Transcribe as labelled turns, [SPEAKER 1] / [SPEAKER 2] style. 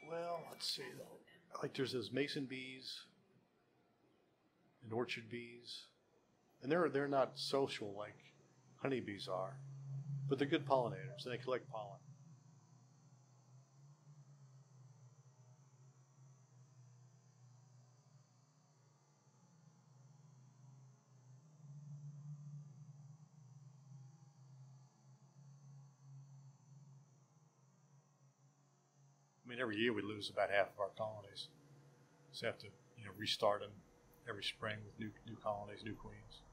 [SPEAKER 1] Well, let's see. Like there's those mason bees and orchard bees, and they're not social like honeybees are, but they're good pollinators and they collect pollen. I mean, every year we lose about half of our colonies. So we have to, restart them every spring with new colonies, new queens.